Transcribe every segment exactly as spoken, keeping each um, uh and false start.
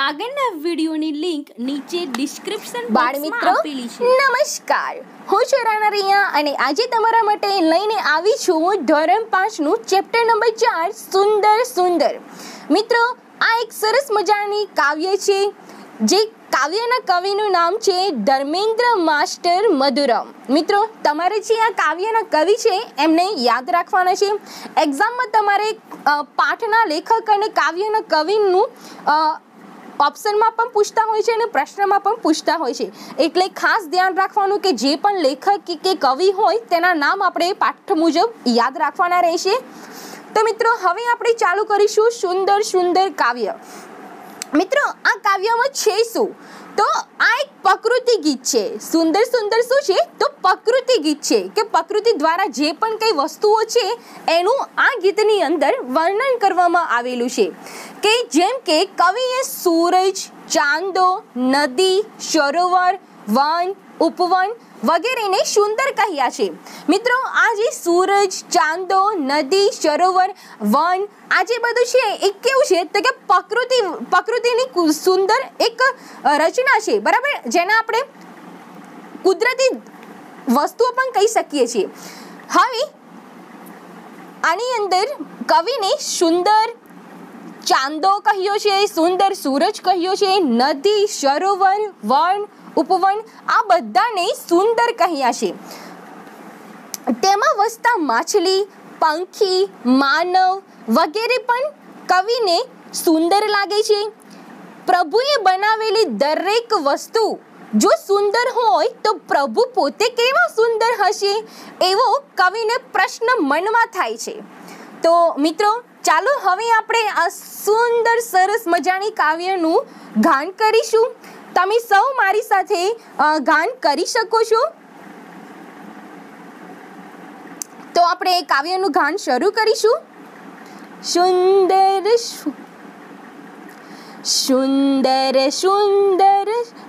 આગળના વિડીયોની લિંક નીચે ડિસ્ક્રિપ્શન બોક્સમાં આપેલી છે। નમસ્કાર, હું છું રાણા રિયા અને આજે તમારા માટે લઈને આવી છું ધોરણ પાંચનું ચેપ્ટર નંબર ચાર સુંદર સુંદર। મિત્રો, આ એક સરસ મજાની કાવ્ય છે જે કાવ્યના કવિનું નામ છે ધર્મેન્દ્ર માસ્ટર મધુરમ। મિત્રો, તમારે જે આ કાવ્યના કવિ છે એમને યાદ રાખવાના છે। એક્ઝામમાં તમારે પાઠના લેખક અને કાવ્યના કવિનું ઓપ્શનમાં પણ પૂછતા હોય છે અને પ્રશ્નમાં પણ પૂછતા હોય છે, એટલે ખાસ ધ્યાન રાખવાનું કે જે પણ લેખક કે કવિ હોય તેના નામ આપણે પાઠ મુજબ યાદ રાખવાના રહેશે। તો મિત્રો, હવે આપણે ચાલુ કરીશું સુંદર સુંદર કાવ્ય। મિત્રો, આ કાવ્યમાં છે શું? તો આ એક પ્રકૃતિ ગીત છે। સુંદર સુંદર શું છે? તો પ્રકૃતિ ગીત છે કે પ્રકૃતિ દ્વારા જે પણ કઈ વસ્તુઓ છે એનું આ ગીતની અંદર વર્ણન કરવામાં આવેલું છે કે જેમ કે કવિએ સૂરજ, ચાંદો, નદી, સરોવર, વન, ઉપવન વગેરેને સુંદર કહ્યા છે। મિત્રો, આ જે સૂરજ, ચાંદો, નદી, સરોવર, વન આ જે બધું છે એ કેવું છે તો કે પ્રકૃતિ પ્રકૃતિની સુંદર એક રચના છે, બરાબર, જેને આપણે કુદરતી વસ્તુઓ પણ કહી શકીએ છીએ। હવે આની અંદર કવિને સુંદર ચાંદો કહ્યો છે, સુંદર સૂરજ કહ્યો છે, નદી, સરોવર, વન, ઉપવન આ બધાને સુંદર કહ્યા છે। તેમાં વસતા માછલી, પંખી, માનવ વગેરે પણ કવિને સુંદર લાગે છે। પ્રભુએ બનાવેલી દરેક વસ્તુ જો સુંદર હોય તો પ્રભુ પોતે કેવા સુંદર હશે એવો કવિને પ્રશ્ન મનમાં થાય છે। તો મિત્રો, ચાલો હવે આપણે આ સુંદર સરસ મજાની કાવ્યનું ગાન કરીશું। તમે સૌ મારી સાથે ગાન કરી શકો છો। તો આપણે કાવ્યનું ગાન શરૂ કરીશું। સુંદર સુંદર સુંદર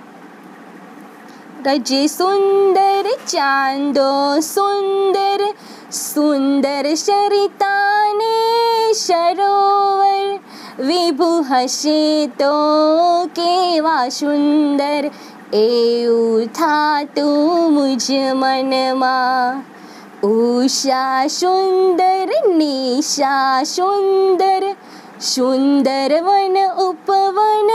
રજે સુંદર ચાંદો સુંદર સુંદર સરિતાને સરોવર વિભુ હશે તો કેવા સુંદર એવું થાતું મુજ મનમાં। ઉષા સુંદર, નિશા સુંદર, સુંદર વન ઉપવન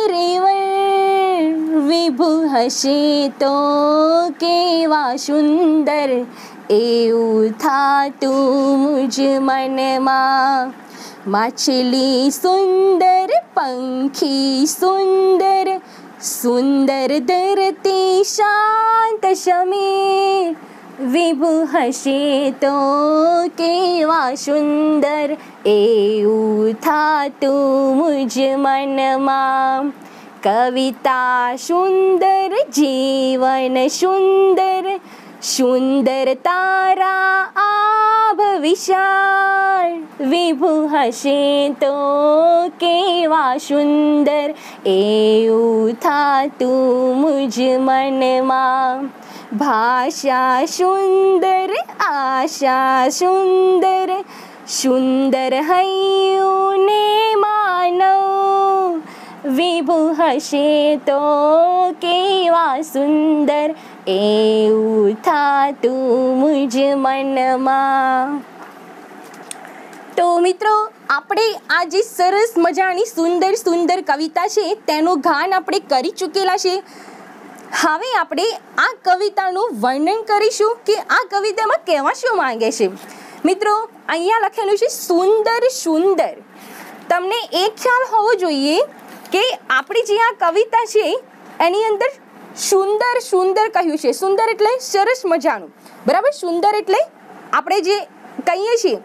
ગિરિવર વિભુ હશે તો કેવા સુંદર એવું થાતું મુજ મનમાં। માછલી સુંદર, પંખી સુંદર, સુંદર ધરતી શાંત સમીર વિભુ હશે તો કેવા સુંદર એવું થાતું મુજ મનમાં। કવિતા સુંદર, જીવન સુંદર, સુંદર તારા આભ વિશાળ વિભુ હશે તો કેવા સુંદર એવું થાતું મુજ મનમાં। ભાષા સુંદર, આશા સુંદર, સુંદર હૈયું ને માનવ વિભુ હશે તો કેવા સુંદર એવું થાતું મુજ મનમાં। તો મિત્રો, આપણે આ જે સરસ મજાની સુંદર સુંદર કવિતા છે તેનું ગાન આપણે કરી ચૂકેલા છે। હવે આપણે આ કવિતાનું વર્ણન કરીશું કે આ કવિતામાં કહેવા શું માંગે છે। મિત્રો, અહીંયા લખેલું છે સુંદર સુંદર। તમને એ ખ્યાલ હોવો જોઈએ કે આપણી જે આ કવિતા છે એની અંદર સુંદર સુંદર કહ્યું છે। સુંદર એટલે સરસ મજાનું, બરાબર। સુંદર એટલે આપણે જે કહીએ છીએ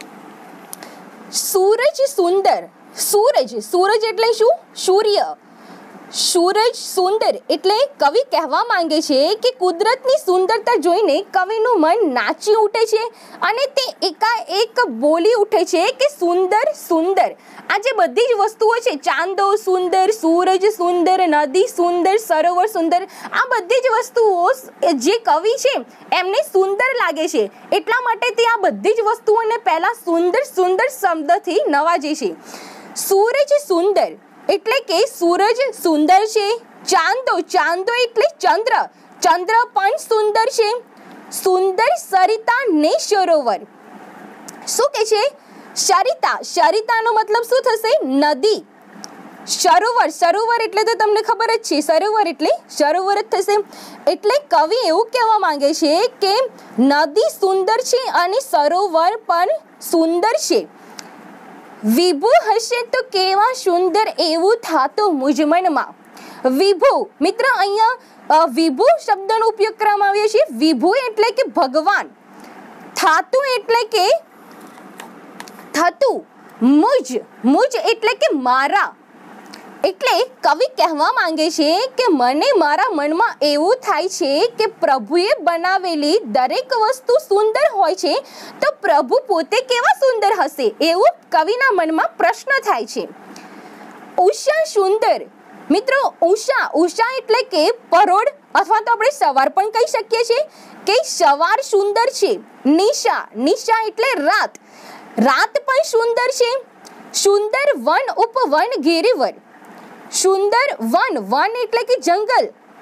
સૂરજ સુંદર, સૂરજ સૂરજ એટલે શું? સૂર્ય। સૂરજ સુંદર એટલે કવિ કહેવા માંગે છે કે કુદરતની સુંદરતા જોઈને કવિનું મન નાચી ઉઠે છે અને તે એકાએક બોલી ઉઠે છે કે સુંદર સુંદર। આ જે બધી જ વસ્તુઓ છે, ચાંદો સુંદર, સૂરજ સુંદર, નદી સુંદર, સરોવર સુંદર, આ બધી જ વસ્તુઓ જે કવિ છે એમને સુંદર લાગે છે, એટલા માટે તે આ બધી જ વસ્તુઓને પહેલા સુંદર સુંદર શબ્દથી નવાજે છે। સૂરજ સુંદર એટલે કે સૂરજ સુંદર છે. ચાંદો ચાંદો એટલે ચંદ્ર ચંદ્ર પણ સુંદર છે. સુંદર સરિતા ને સરોવર. શું કે છે? સરિતા સરિતાનો મતલબ શું થશે? નદી. સરોવર સરોવર એટલે તો તમને ખબર જ છે, સરોવર એટલે સરોવર જ થશે. એટલે કવિ એવું કહેવા માંગે છે કે નદી સુંદર છે અને સરોવર પણ સુંદર છે. વિભુ હશે તો કેવા સુંદર એવું થાતું મુજ મનમાં. વિભુ મિત્ર, અહીંયા વિભુ શબ્દનો ઉપયોગ કરવામાં આવ્યો છે. વિભુ એટલે કે ભગવાન, થાતું એટલે કે થતું, મુજ મુજ એટલે કે મારા. એટલે કવિ કહેવા માંગે છે કે મને મારા મનમાં એવું થાય છે કે પ્રભુએ બનાવેલી દરેક વસ્તુ સુંદર હોય છે, તો પ્રભુ પોતે કેવા સુંદર હશે એવું કવિના મનમાં પ્રશ્ન થાય છે. ઉષા સુંદર. મિત્રો, ઉષા ઉષા એટલે કે પરોઢ અથવા તો આપણે સવાર પણ કહી શકીએ છીએ કે સવાર સુંદર છે. નિશા નિશા એટલે રાત, રાત પણ સુંદર છે. સુંદર વન ઉપવન ઘેરીવર. સુંદર વન વન એટલે કે જંગલ.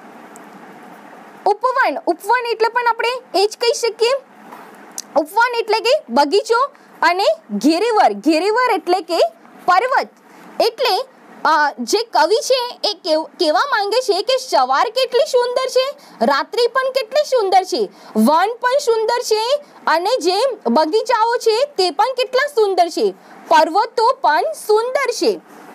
ઉપવન ઉપવન એટલે પણ આપણે એ જ કહી શકીએ. ઉપવન એટલે કે બગીચો અને ઘેરીવર ઘેરીવર એટલે કે પર્વત. એટલે જે કવિ છે એ કહેવા માંગે છે કે સવાર કેટલી સુંદર છે, રાત્રિ પણ કેટલી સુંદર છે, વન પણ સુંદર છે અને જે બગીચાઓ છે તે પણ કેટલા સુંદર છે, પર્વતો પણ સુંદર છે.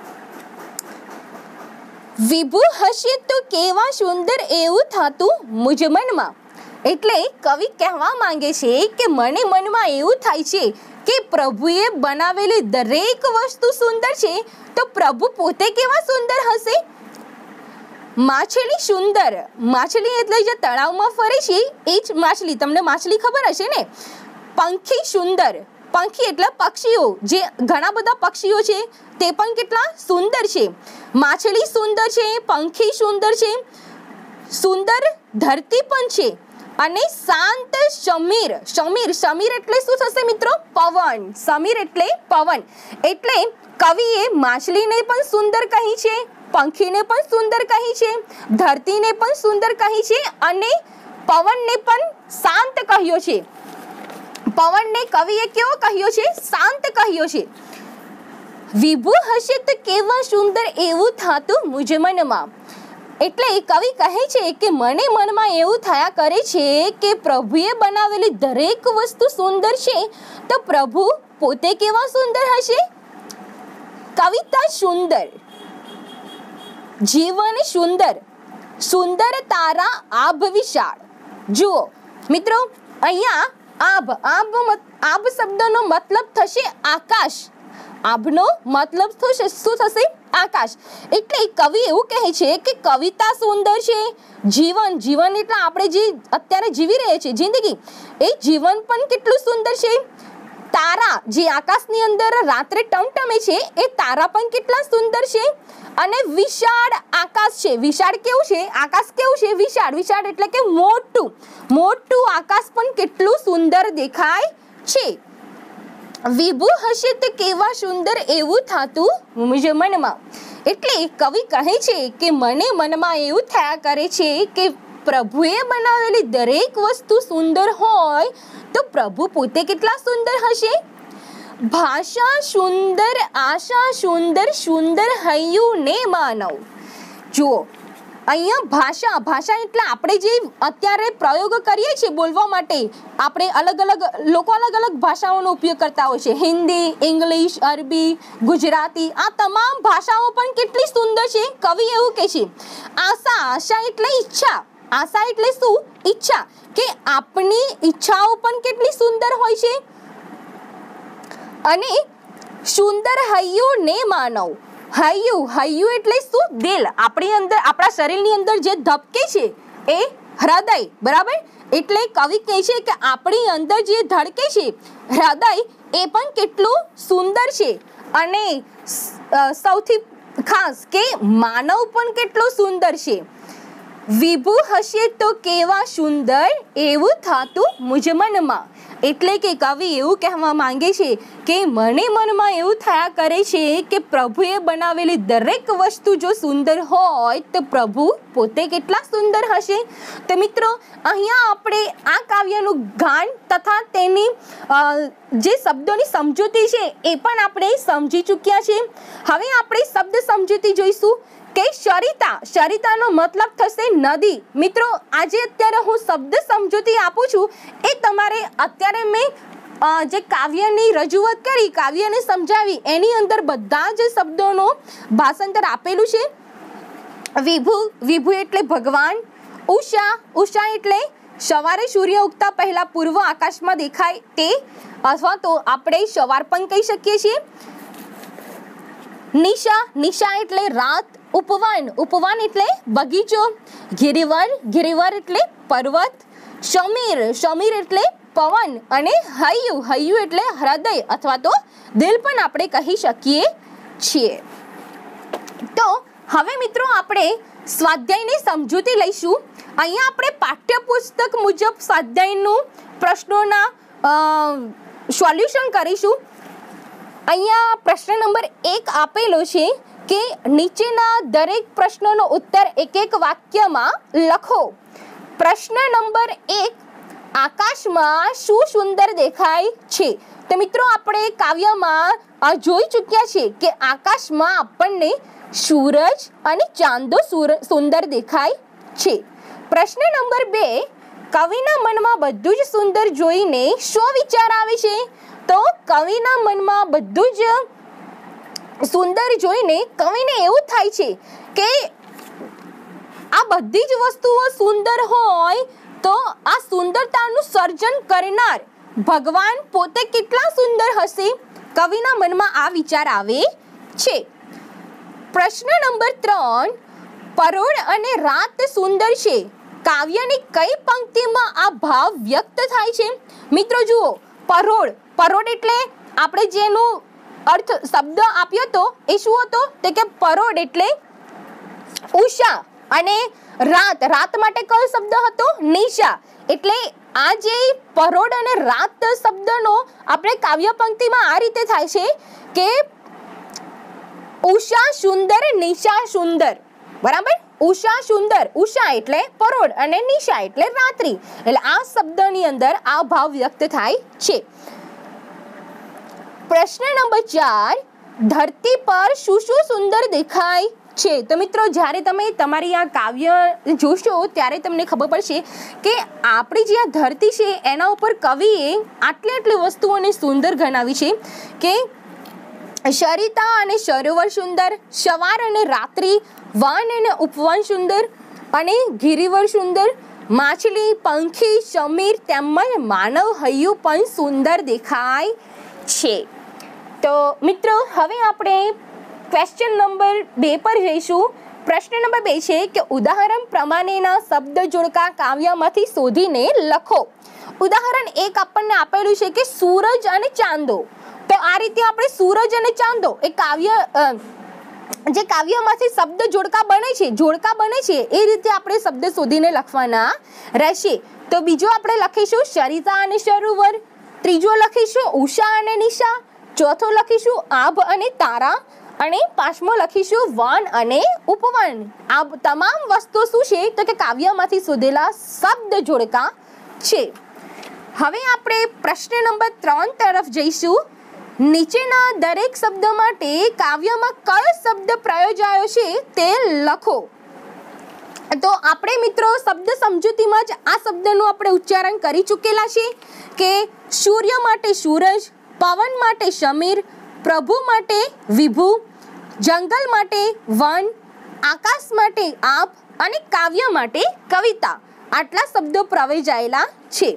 વિભુ હશે તો કેવા સુંદર એવું થાતું મુજ મનમાં. એટલે કવિ કહેવા માંગે છે કે મને મનમાં એવું થાય છે કે પ્રભુએ બનાવેલી દરેક વસ્તુ સુંદર છે, તો પ્રભુ પોતે કેવા સુંદર હશે. માછલી સુંદર. માછલી એટલે જે તળાવમાં ફરે છે એ જ માછલી. તમને માછલી ખબર હશે ને. પંખી સુંદર. પંખી એટલે પક્ષીઓ, જે ઘણા બધા પક્ષીઓ છે તે પણ કેટલા સુંદર છે. માછલી સુંદર છે, પંખી સુંદર છે, સુંદર ધરતી પણ છે અને શાંત સમીર. સમીર સમીર એટલે શું થશે મિત્રો? પવન. સમીર એટલે પવન. એટલે કવિએ માછલીને પણ સુંદર કહી છે, પંખીને પણ સુંદર કહી છે, ધરતીને પણ સુંદર કહી છે અને પવનને પણ શાંત કહ્યો છે. પવનને કવિએ કેવો કહ્યો છે? શાંત કહ્યો છે. વિભુ હશે તો કેવા સુંદર એવું થાતું મુજ મનમાં. એટલે કવિ કહે છે કે મને મનમાં એવું થયા કરે છે કે પ્રભુએ બનાવેલી દરેક વસ્તુ સુંદર છે, તો પ્રભુ પોતે કેવા સુંદર હશે. કવિતા સુંદર. જીવન સુંદર. સુંદર તારા આભ વિશાળ. જુઓ મિત્રો, અહીંયા આભ આભ આભ શબ્દનો મતલબ થશે આકાશ. આભનો મતલબ થશે શું થશે? આકાશ. એટલે કવિ એવું કહે છે કે કવિતા સુંદર છે. જીવન જીવન એટલે આપણે જે અત્યારે જીવી રહ્યા છીએ જિંદગી, એ જીવન પણ કેટલું સુંદર છે. તારા, જે આકાશની અંદર રાત્રે ટમટમે છે એ તારા પણ કેટલા સુંદર છે. અને વિશાળ આકાશ છે. વિશાળ કેવું છે? આકાશ કેવું છે? વિશાળ. વિશાળ એટલે કે મોટું. મોટું આકાશ પણ કેટલું સુંદર દેખાય છે. વિભુ હશે તો કેવા સુંદર એવું થાતું મુજ મનમાં. એટલે કવિ કહે છે કે મને મનમાં એવું થયા કરે છે કે પ્રભુએ બનાવેલી દરેક વસ્તુ સુંદર હોય, તો પ્રભુ પોતે કેટલા સુંદર હશે. ભાષા સુંદર, આશા સુંદર, સુંદર હૈયું ને માનવ. જુઓ, અહીંયા ભાષા ભાષા એટલે આપણે જે અત્યારે પ્રયોગ કરીએ છીએ બોલવા માટે, આપણે અલગ અલગ લોકો અલગ અલગ ભાષાઓનો ઉપયોગ કરતા હોય છે. હિન્દી, ઇંગ્લિશ, અરબી, ગુજરાતી, આ તમામ ભાષાઓ પણ કેટલી સુંદર છે. કવિ એવું કહે છે. આશા આશા એટલે ઈચ્છા. આશા એટલે શું? ઈચ્છા. કે આપણી ઈચ્છાઓ પણ કેટલી સુંદર હોય છે. અને સુંદર હૈયું ને માનવ. હૈયું હૈયું એટલે શું? દિલ. આપણી અંદર, આપણા શરીરની અંદર જે ધબકે છે એ હૃદય. બરાબર. એટલે કવિ કહે છે કે આપણી અંદર જે ધડકે છે હૃદય, એ પણ કેટલું સુંદર છે. અને સૌથી ખાસ કે માનવ પણ કેટલું સુંદર છે. વિભુ હશે તો કેવા સુંદર એવું થાતું મુજ મનમાં. એટલે કે કવિ એવું કહેવા માંગે છે કે મને મનમાં એવું થયા કરે છે કે પ્રભુએ બનાવેલી દરેક વસ્તુ જો સુંદર હોય તો પ્રભુ પોતે કેટલા સુંદર હશે. તો મિત્રો અહીંયા આપણે આ કાવ્યનું ગાન તથા તેની જે શબ્દોની સમજૂતી છે એ પણ આપણે સમજી ચૂક્યા છે. હવે આપણે શબ્દ સમજૂતી જોઈશું કે સરિતા, સરિતાનો મતલબ થશે નદી. મિત્રો આજે અત્યારે હું શબ્દ સમજૂતી આપું છું એ તમારે અત્યારે મેં જે કાવ્યની રજૂઆત કરી, કાવ્યને સમજાવી, એની અંદર બધા જ શબ્દોનો ભાષાંતર આપેલું છે. વિભુ, વિભુ એટલે ભગવાન. ઉષા, ઉષા એટલે સવારે સૂર્ય ઉગતા પહેલા પૂર્વ આકાશમાં દેખાય તે, અથવા તો આપણે સવાર પણ કહી શકીએ છીએ. નિશા, નિશા એટલે રાત. ઉપવન, ઉપવન એટલે બગીચો. ગિરિવર, ગિરિવર એટલે પર્વત. સમીર, સમીર એટલે પવન. અને હૈયું, હૈયું એટલે હૃદય અથવા તો દિલ પણ આપણે કહી શકીએ છીએ. તો હવે મિત્રો આપણે સ્વાધ્યાયની સમજૂતી લઈશું. અહીંયા આપણે પાઠ્યપુસ્તક મુજબ સ્વાધ્યાયનું પ્રશ્નોના સોલ્યુશન કરીશું. અહીંયા પ્રશ્ન નંબર એક આપેલો છે કે નીચેના દરેક પ્રશ્નોનો ઉત્તર એક એક વાક્યમાં લખો. પ્રશ્ન નંબર એક, આકાશમાં શું સુંદર દેખાય છે? તો મિત્રો આપણે કાવ્યમાં જોઈ ચૂક્યા છે કે આકાશમાં આપણને સૂરજ અને ચાંદો સુંદર દેખાય છે. પ્રશ્ન નંબર બે, કવિના મનમાં બધું જ સુંદર જોઈને શો વિચાર આવે છે? તો કવિના મનમાં બધું જ સુંદર જોઈને કવિને એવું થાય છે કે આ બધી જ વસ્તુઓ સુંદર હોય તો આ સુંદરતાનું સર્જન કરનાર ભગવાન પોતે કેટલા સુંદર હશે? કવિના મનમાં આ વિચાર આવે છે. પ્રશ્ન નંબર ત્રણ, પરોઢ અને રાત સુંદર છે. કાવ્યની કઈ પંક્તિમાં આ ભાવ વ્યક્ત થાય છે? મિત્રો જુઓ, પરોઢ, પરોઢ એટલે આપણે જેનું અર્થ શબ્દ આપ્યો હતો એ શું હતો? તો કે પરોઢ એટલે ઉષા અને રાત, રાત માટે કયો શબ્દ હતો? નિશા. એટલે આ જે પરોઢ અને રાત શબ્દનો આપણે કાવ્ય પંક્તિમાં આ રીતે થાય છે કે ઉષા સુંદર, નિશા સુંદર. બરાબર? ઉષા સુંદર, ઉષા એટલે પરોઢ અને નિશા એટલે રાત્રિ. એટલે આ શબ્દની અંદર આ ભાવ વ્યક્ત થાય છે. પ્રશ્ન નંબર ચાર, ધરતી પર શું શું સુંદર દેખાય છે? તો મિત્રો જ્યારે તમે તમારી આ કાવ્ય જોશો ત્યારે તમને ખબર પડશે કે આપણી જે આ ધરતી છે એના ઉપર કવિએ આટલી આટલી વસ્તુઓને સુંદર ગણાવી છે કે સરિતા અને સરોવર સુંદર, સવાર અને રાત્રિ, વન અને ઉપવન સુંદર, અને ગિરિવર સુંદર, માછલી, પંખી, સમીર તેમજ માનવ હૈયું પણ સુંદર દેખાય છે. તો મિત્રો હવે આપણે ક્વેશ્ચન નંબર બે પર જઈશું. પ્રશ્ન નંબર બે છે કે ઉદાહરણ પ્રમાણેના શબ્દ જોડકા કાવ્યમાંથી શોધીને લખો. ઉદાહરણ એક આપણને આપેલું છે કે સૂરજ અને ચાંદો. તો આ રીતે આપણે સૂરજ અને ચાંદો એ કાવ્ય જે કાવ્યમાંથી શબ્દ જોડકા બને છે જોડકા બને છે એ રીતે આપણે શબ્દ શોધીને લખવાના રહેશે. તો બીજો આપણે લખીશું સરિતા અને સરોવર. ત્રીજો લખીશું ઉષા અને નિશા. ચોથો લખીશું આભ અને તારા. અને પાંચમો લખીશું વન અને ઉપવન. આ તમામ વસ્તુ શું છે તો કે કાવ્યમાંથી શોધેલા શબ્દ જોડકા છે. હવે આપણે પ્રશ્ન નંબર ત્રણ તરફ જઈશું. નીચેના દરેક શબ્દ માટે કાવ્યમાં કયો શબ્દ પ્રયોજાયો છે તે લખો. તો આપણે મિત્રો શબ્દ સમજૂતીમાં જ આ શબ્દનું આપણે ઉચ્ચારણ કરી ચૂકેલા છે કે સૂર્ય માટે સૂરજ, પવન માટે સમીર, પ્રભુ માટે વિભુ, જંગલ માટે વન, આકાશ માટે આપ અને કાવ્ય માટે કવિતા. આટલા શબ્દો પ્રવેજાયેલા છે.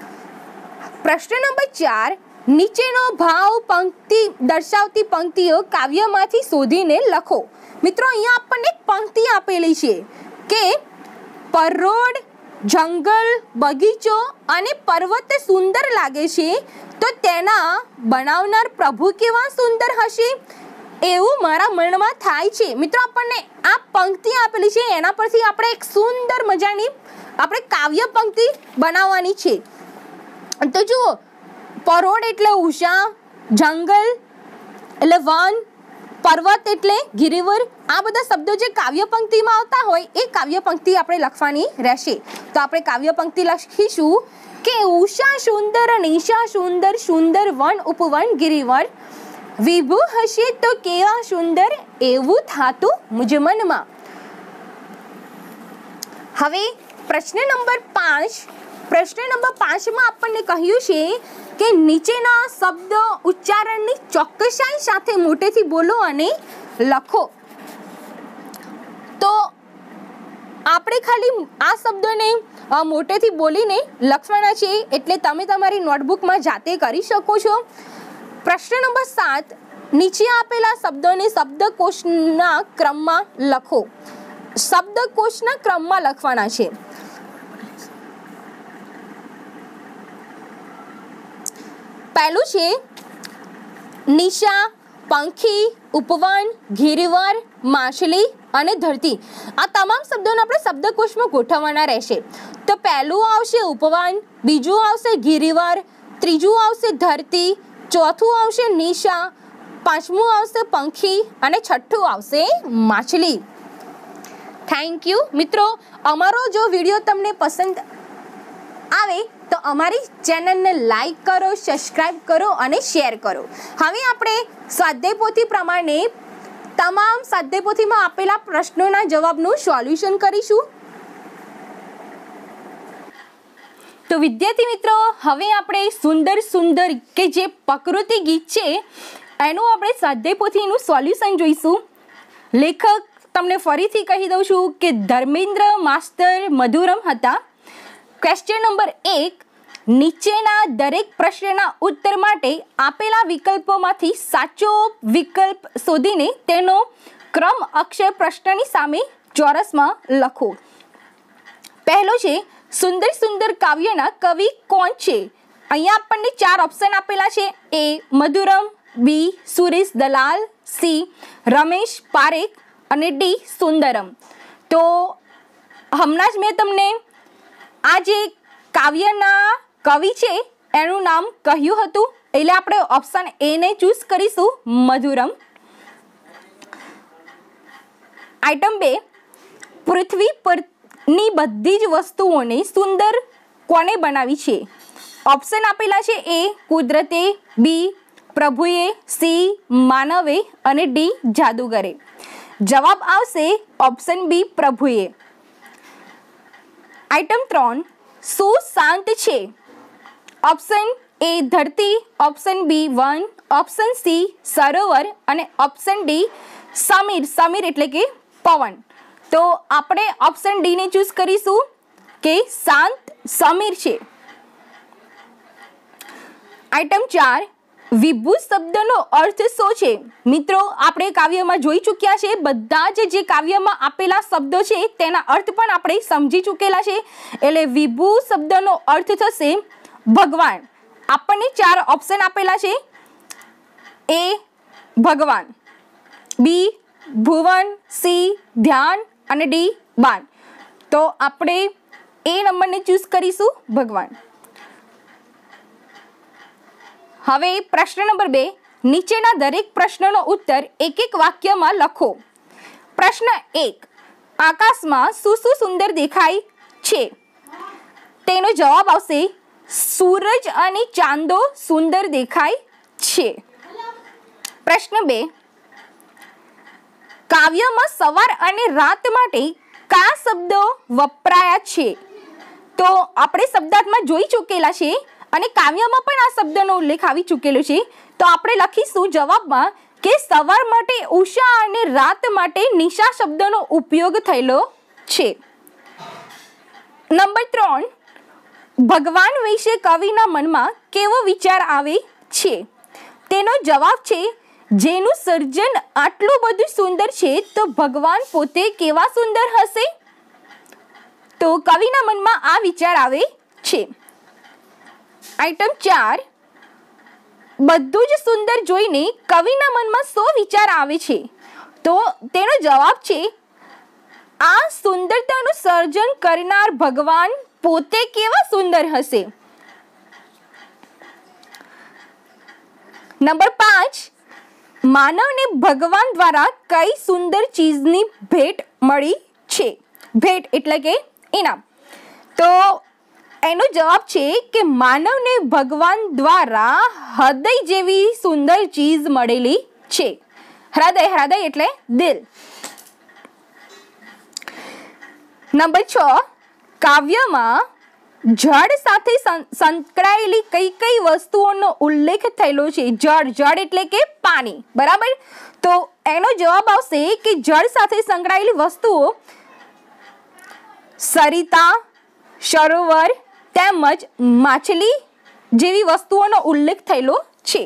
પ્રશ્ન નંબર ચાર, નીચેનો ભાવ પંક્તિ દર્શાવતી પંક્તિઓ કાવ્યમાંથી શોધીને લખો. મિત્રો અહીંયા આપણને એક પંક્તિ આપેલી છે કે પરોઢ, જંગલ, બગીચો અને પર્વત સુંદર લાગે છે તો તેના બનાવનાર પ્રભુ કેવા સુંદર હશે એવું મારા મનમાં થાય છે. મિત્રો આપણને આ પંક્તિ આપેલી છે એના પરથી આપણે એક સુંદર મજાની આપણે કાવ્ય પંક્તિ બનાવવાની છે. તો જુઓ, પરોઢ એટલે ઉષા, જંગલ એટલે વન, પર્વત એટલે ગિરિવર, આ બધા શબ્દો જે કાવ્ય પંક્તિમાં આવતા હોય એ કાવ્ય પંક્તિ આપણે લખવાની રહેશે. તો આપણે કાવ્ય પંક્તિ લખીશું કે ઉષા સુંદર, નિશા સુંદર, સુંદર વન ઉપવન ગિરિવર, વિભુ હશે તો કેવા સુંદર, એવું થાતું મુજ મનમાં. હવે પ્રશ્ન નંબર પાંચ પ્રશ્ન નંબર પાંચમાં આપણને કહ્યું છે કે નીચેના શબ્દ ઉચ્ચારણની ચોકસાઈ સાથે મોટેથી બોલો અને લખો. તો આપણે ખાલી આ શબ્દોને મોટેથી બોલીને લખવાના છે, એટલે તમે તમારી નોટબુકમાં જાતે કરી શકો છો. પ્રશ્ન નંબર સાત, નીચે આપેલા શબ્દોને શબ્દકોશના ક્રમમાં લખો. શબ્દકોશના ક્રમમાં લખવાના છે. પહેલું છે નિશા, પંખી, ઉપવન, ગિરિવર, માછલી અને ધરતી. આ તમામ શબ્દોને આપણે શબ્દકોશમાં ગોઠવવાના રહેશે. તો પહેલું આવશે ઉપવન, બીજું આવશે ગિરિવર, ત્રીજું આવશે ધરતી, ચોથું આવશે નિશા, પાંચમું આવશે પંખી અને છઠ્ઠું આવશે માછલી. થેન્ક યુ મિત્રો. અમારો જો વિડીયો તમને પસંદ આવે તો અમારી ચેનલને લાઈક કરો, સબસ્ક્રાઈબ કરો અને શેર કરો. હવે આપણે સ્વાધ્યાય પોથી પ્રમાણે તમામ સ્વાધ્યાય પોથીમાં આપેલા પ્રશ્નોના જવાબનું સોલ્યુશન કરીશું. તો વિદ્યાર્થી મિત્રો, હવે આપણે સુંદર સુંદર કે જે પ્રકૃતિ ગીત છે એનું આપણે સ્વાધ્યાય પોથીનું સોલ્યુશન જોઈશું. લેખક તમને ફરીથી કહી દઉં છું કે ધર્મેન્દ્ર માસ્તર મધુરમ હતા. ક્વેશ્ચન નંબર એક, નીચેના દરેક પ્રશ્નના ઉત્તર માટે આપેલા વિકલ્પોમાંથી સાચો વિકલ્પ શોધીને તેનો ક્રમ અક્ષર પ્રશ્નની સામે ચોરસમાં લખો. પહેલો છે સુંદર સુંદર કાવ્યના કવિ કોણ છે? અહીંયા આપણને ચાર ઓપ્શન આપેલા છે. A Madhuram, B Suresh Dalal, C Ramesh Parekh અને ડી સુંદરમ. તો હમણાં જ મેં તમને આ જે કાવ્યના કવિ છે એનું નામ કહ્યું હતું, એટલે આપણે ઓપ્શન એ ને ચૂઝ કરીશું, મધુરમ. આઇટમ બે, પૃથ્વી પરની બધી જ વસ્તુઓને સુંદર કોને બનાવી છે? ઓપ્શન આપેલા છે. એ કુદરતે, બી પ્રભુએ, સી માનવે અને ડી જાદુગરે. જવાબ આવશે ઓપ્શન બી પ્રભુએ. આઇટમ ત્રણ, શું શાંત છે? ઓપ્શન એ ધરતી, ઓપ્શન બી વન, ઓપ્શન સી સરોવર અને ઓપ્શન ડી સમીર. સમીર એટલે કે પવન. તો આપણે ઓપ્શન ડી ને ચૂઝ કરીશું કે શાંત સમીર છે. આઇટમ ચાર, વિભુ શબ્દનો અર્થ શું છે? મિત્રો, આપણે કાવ્યમાં જોઈ ચૂક્યા છે, બધા જ જે કાવ્યમાં આપેલા શબ્દો છે તેના અર્થ પણ આપણે સમજી ચૂકેલા છે. એટલે વિભુ શબ્દનો અર્થ થશે ભગવાન. આપણને ચાર ઓપ્શન આપેલા છે. એ ભગવાન, બી ભુવન, સી ધ્યાન અને ડી બાણ. તો આપણે એ નંબરને ચૂઝ કરીશું, ભગવાન. હવે પ્રશ્ન નંબર બે, નીચેના દરેક પ્રશ્નનો ઉત્તર એક એક વાક્યમાં લખો. પ્રશ્ન એક, આકાશમાં શું શું સુંદર દેખાય છે? તેનો જવાબ આવશે સૂરજ અને ચાંદો સુંદર દેખાય છે. પ્રશ્ન બે, કાવ્યમાં સવાર અને રાત માટે કયા શબ્દો વપરાયા છે? તો આપણે શબ્દાર્થમાં જોઈ ચૂકેલા છે અને કાવ્યમાં પણ આ શબ્દનો ઉલ્લેખ આવી ચૂકેલો છે. તો આપણે લખીશું જવાબમાં કે સવાર માટે ઉષા અને રાત માટે નિશા શબ્દનો ઉપયોગ થયેલો છે. નંબર ત્રણ, ભગવાન વિશે કવિના મનમાં કેવો વિચાર આવે છે? તેનો જવાબ છે જેનું સર્જન આટલું બધું સુંદર છે તો ભગવાન પોતે કેવા સુંદર હશે? તો કવિના મનમાં આ વિચાર આવે છે. આઇટમ ચાર, બધું જ સુંદર જોઈને કવિના મનમાં શો વિચાર આવે છે? તો તેનો જવાબ છે આ સુંદરતાનું સર્જન કરનાર ભગવાન પોતે કેવા સુંદર હશે? નંબર પાંચ, માનવને ભગવાન દ્વારા કઈ સુંદર ચીજની ભેટ મળી છે? ભેટ એટલે કે ઇનામ. તો એનો જવાબ છે કે માનવને ભગવાન દ્વારા હૃદય જેવી સુંદર ચીજ મળેલી છે. હૃદય, હૃદય એટલે દિલ. નંબર છ, કાવ્યમાં જળ સાથે સંકળાયેલી કઈ કઈ વસ્તુઓનો ઉલ્લેખ થયેલો છે? જળ, જળ એટલે કે પાણી, બરાબર. તો એનો જવાબ આવશે કે જળ સાથે સંકળાયેલી વસ્તુઓ સરિતા, સરોવર તેમજ માછલી જેવી વસ્તુઓનો ઉલ્લેખ થયેલો છે.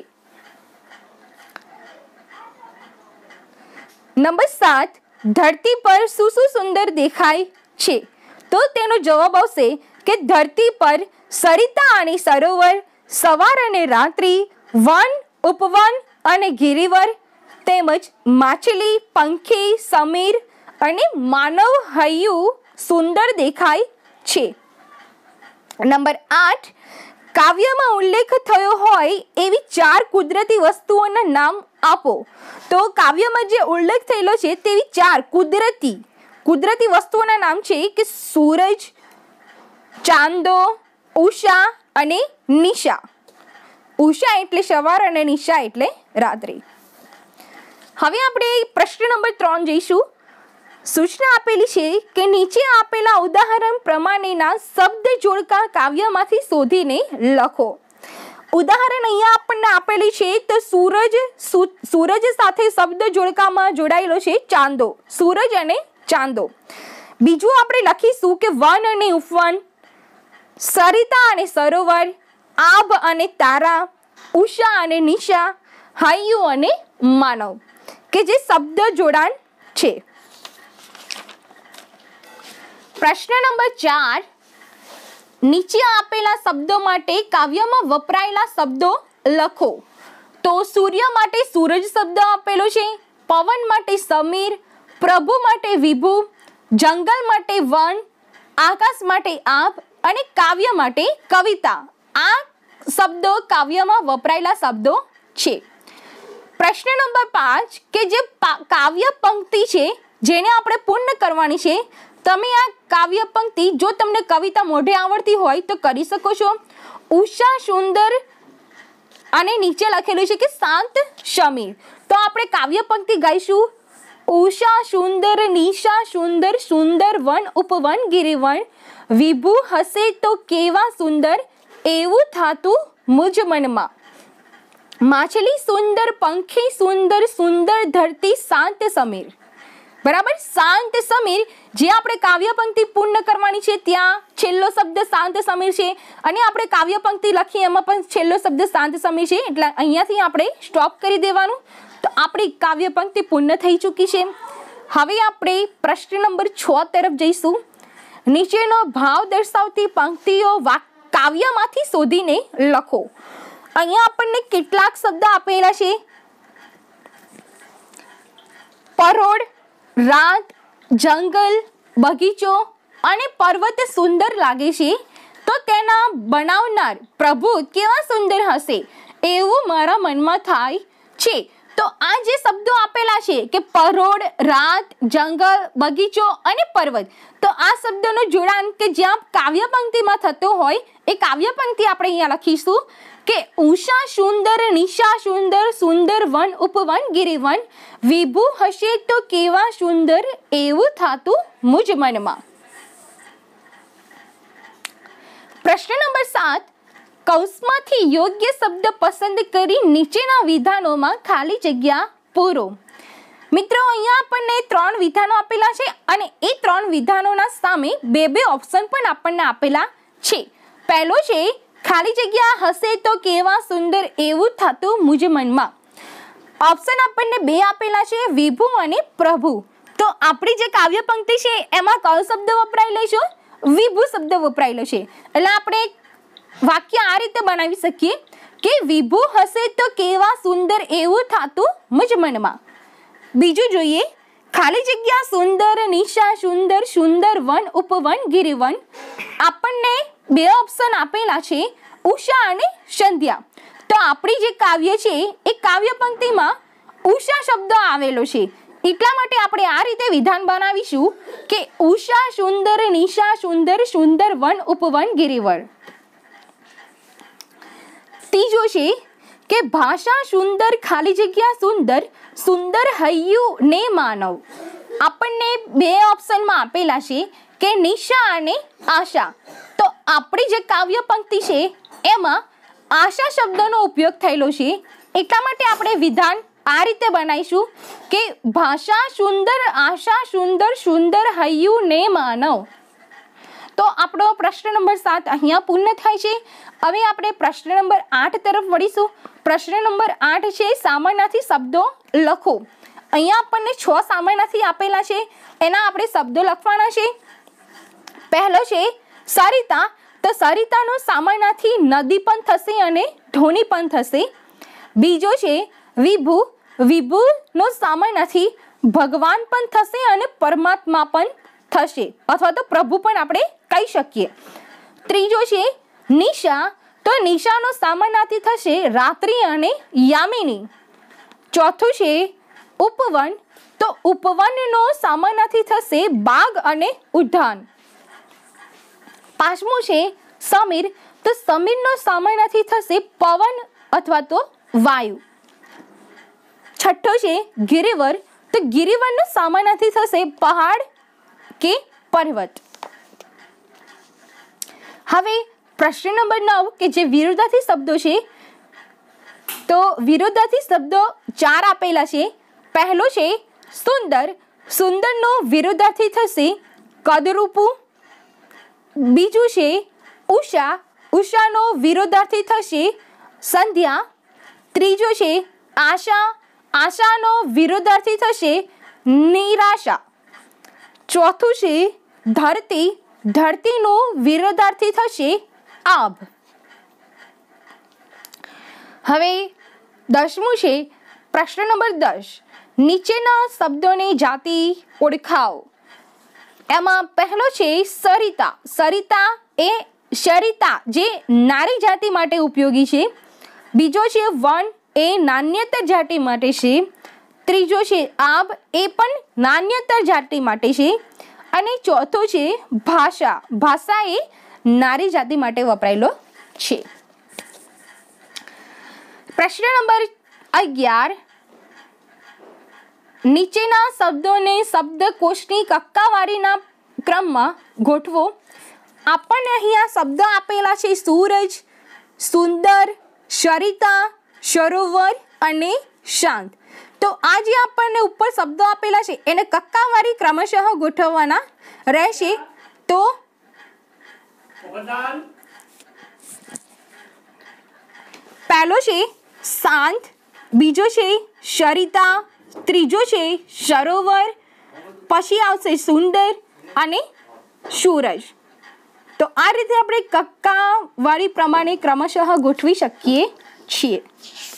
નંબર સાત, ધરતી પર શું શું સુંદર દેખાય છે? તો તેનો જવાબ આવશે કે ધરતી પર સરિતા અને સરોવર, સવાર અને રાત્રિ, વન, ઉપવન અને ગિરિવર તેમજ માછલી, પંખી, સમીર અને માનવ હૈયું સુંદર દેખાય છે. નંબર આઠ, કાવ્યમાં ઉલ્લેખ થયો હોય એવી ચાર કુદરતી વસ્તુઓના નામ આપો. તો કાવ્યમાં જે ઉલ્લેખ થયેલો છે તેવી ચાર કુદરતી કુદરતી વસ્તુઓના નામ છે કે સૂરજ, ચાંદો, ઉષા અને નિશા. ઉષા એટલે સવાર અને નિશા એટલે રાત્રિ. હવે આપણે પ્રશ્ન નંબર ત્રણ જઈશું. સૂચના આપેલી છે કે નીચે આપેલા ઉદાહરણ પ્રમાણેના શબ્દ જોડકા કાવ્યમાંથી શોધીને લખો. ઉદાહરણ અહીંયા આપણને આપેલી છે તો સૂરજ, સૂરજ સાથે શબ્દ જોડકામાં જોડાયેલો છે ચાંદો, સૂરજ અને ચાંદો. બીજું આપણે લખીશું કે વન અને ઉપવન, સરિતા અને સરોવર, આભ અને તારા, ઉષા અને નિશા, હૈયું અને માનવ, કે જે શબ્દ જોડાણ છે. પ્રશ્ન નંબર ચાર, નીચે આપેલા શબ્દો માટે કાવ્યમાં વપરાયેલા શબ્દો લખો. તો સૂર્ય માટે સૂરજ શબ્દ આપેલો છે, પવન માટે સમીર, પ્રભુ માટે વિભુ, જંગલ માટે વન, આકાશ માટે આભ અને કાવ્ય માટે કવિતા. આ શબ્દો કાવ્યમાં વપરાયેલા શબ્દો છે. પ્રશ્ન નંબર પાંચ, કે જે કાવ્ય પંક્તિ છે જેને આપણે પૂર્ણ કરવાની છે, તમે આ કાવ્ય પંક્તિ જો તમને કવિતા મોઢે આવડતી હોય તો કરી શકો છો. ઉષા સુંદર અને નીચે લખેલું છે કે શાંત સમીર. તો આપણે કાવ્ય પંક્તિ ગાઈશું. ઉષા સુંદર, નિશા સુંદર, સુંદર વન ઉપવન ગિરિવન, વિભુ હસે તો કેવા સુંદર, એવું થાતું મુજ મનમાં. માછલી સુંદર, પંખી સુંદર, સુંદર ધરતી, શાંત સમીર. બરાબર, શાંત સમીર. જે આપણે કાવ્ય પંક્તિ પૂર્ણ કરવાની છે ત્યાં છેલ્લો શબ્દ શાંત સમીર છે અને આપણે કાવ્ય પંક્તિ લખી એમાં પણ છેલ્લો શબ્દ શાંત સમીર છે, એટલે અહીંયાથી આપણે સ્ટોપ કરી દેવાનું. તો આપણી કાવ્ય પંક્તિ પૂર્ણ થઈ ચૂકી છે. હવે આપણે પ્રશ્ન નંબર છ તરફ જઈશું. નીચેનો ભાવ દર્શાવતી પંક્તિઓ કાવ્યમાંથી શોધીને લખો. અહીંયા આપણને કેટલાક શબ્દ આપેલા છે. પરોઢ, રાત, જંગલ, બગીચો અને પર્વત સુંદર લાગે છે, તો તેના બનાવનાર પ્રભુ કેવા સુંદર હશે એવું મારા મનમાં થાય છે. તો આ જે શબ્દો આપેલા છે કે પરોઢ, રાત, જંગલ, બગીચો અને પર્વત, તો આ શબ્દોનું જોડાણ કે જ્યાં કાવ્ય પંક્તિમાં થતો હોય એ કાવ્ય પંક્તિ આપણે અહીંયા લખીશું કે ઉષા સુંદર, નિશા સુંદર, સુંદર વન ઉપવન ગિરિવન, વિભુ હશે તો કેવા સુંદર, એવું થાતું મુજ મનમાં. પ્રશ્ન નંબર સાત, કૌંસમાંથી યોગ્ય શબ્દ પસંદ કરી નીચેના વિધાનોમાં ખાલી જગ્યા પૂરો. મિત્રો, અહીંયા આપણને ત્રણ વિધાનો આપેલા છે અને એ ત્રણ વિધાનોના સામે બે બે ઓપ્શન પણ આપણને આપેલા છે. પહેલો છે ખાલી જગ્યા હશે તો કેવા સુંદર, એવું થતું મુજ મનમાં. ઓપ્શન આપણને બે આપેલા છે, વિભુ અને પ્રભુ. તો આપણી જે કાવ્ય પંક્તિ છે એમાં કયો શબ્દ વપરાયેલો છે? વિભુ શબ્દ વપરાયેલો છે. એટલે આપણે વાક્ય આ રીતે બનાવી શકીએ કે વિભુ હશે તો કેવા સુંદર, એવું થાતું મુજ મનમાં. બીજું જોઈએ, ખાલી જગ્યા સુંદર, નિશા સુંદર, સુંદર વન ઉપવન ગિરિવન. આપણને બે ઓપ્શન આપેલા છે, ઉષા અને સંધ્યા. તો તો આપણી જે કાવ્ય છે એ કાવ્ય પંક્તિમાં ઉષા શબ્દ આવેલો છે, એટલા માટે આપણે આ રીતે વિધાન બનાવીશું કે ઉષા સુંદર નિશા સુંદર સુંદર વન ઉપવન ગિરિવર. ત્રીજો છે કે ભાષા સુંદર ખાલી જગ્યા સુંદર સુંદર હૈયું ને માનવ. આપણને બે ઓપ્શનમાં આપેલા છે કે નિશા અને આશા. તો આપણી જે કાવ્ય પંક્તિ છે એમાં આશા શબ્દનો ઉપયોગ થયેલો છે, એટલા માટે આપણે વિધાન આ રીતે બનાવીશું કે ભાષા સુંદર આશા સુંદર સુંદર હૈયું ને માનવ. તો આપણો પ્રશ્ન નંબર સાત અહીંયા પૂર્ણ થાય છે. હવે આપણે પ્રશ્ન નંબર આઠ તરફ વળીશું. પ્રશ્ન નંબર આઠ છે સામાન્યથી શબ્દો લખો. અહીંયા આપણને છ સામાન્યથી આપેલા છે, એના આપણે શબ્દો લખવાના છે. પહેલો છે સરિતા. તો સરિતાનો સામાન્યથી નદી પણ થશે અને ધોની પણ થશે. બીજો છે વિભુ. વિભુનો સામાન્યથી ભગવાન પણ થશે અને પરમાત્મા પણ થશે, અથવા તો પ્રભુ પણ આપણે કહી શકીએ. ત્રીજો છે નિશા. તો નિશાનો સામાન્યથી થશે રાત્રિ અને યામિની. ચોથું છે ઉપવન. તો ઉપવનનો સામાન્યથી થશે બાગ અને ઉદ્યાન. પાંચમું છે સમીર. તો સમીરનો સામાન્યથી થશે પવન અથવા તો વાયુ. છઠ્ઠો છે ગિરિવર. તો ગિરિવરનો સામાન્યથી થશે પહાડ કે પર્વત. હવે પ્રશ્ન નંબર નવ કે જે વિરોધાર્થી શબ્દો છે, તો વિરોધાર્થી શબ્દો ચાર આપેલા છે. પહેલો છે સુંદર. સુંદરનો વિરોધાર્થી થશે કદરૂપું. બીજું છે ઉષા. ઉષાનો વિરોધાર્થી થશે સંધ્યા. ત્રીજો છે આશા. આશાનો વિરોધાર્થી થશે નિરાશા. ચોથું છે ધરતી. ધરતીનો વિરોધાર્થી થશે આભ. હવે દસમું છે પ્રશ્ન નંબર દસ. નીચેના શબ્દોની જાતિ ઓળખાવો. એમાં પહેલો છે સરિતા. સરિતા એ સરિતા જે નારી જાતિ માટે ઉપયોગી છે. બીજો છે વન. એ નાન્યતર જાતિ માટે છે. ત્રીજો છે આબ. એ પણ નાન્યતર જાતિ માટે છે. અને ચોથો છે ભાષા. ભાષા એ નારી જાતિ માટે વપરાયેલો છે. પ્રશ્ન નંબર અગિયાર. નીચેના શબ્દોને શબ્દકોશની કક્કાવારીના ક્રમમાં ગોઠવો. આપણને અહીંયા શબ્દ આપેલા છે સૂરજ, સુંદર, સરિતા, સરોવર અને શાંત. તો આ જે આપણને ઉપર શબ્દો આપેલા છે એને કક્કાવારી ક્રમશઃ ગોઠવવાના રહેશે. તો પહેલો છે શાંત. બીજો છે સરિતા. ત્રીજો છે સરોવર. પછી આવશે સુંદર અને સૂરજ. તો આ રીતે આપણે કક્કાવાળી પ્રમાણે ક્રમશઃ ગોઠવી શકીએ છીએ.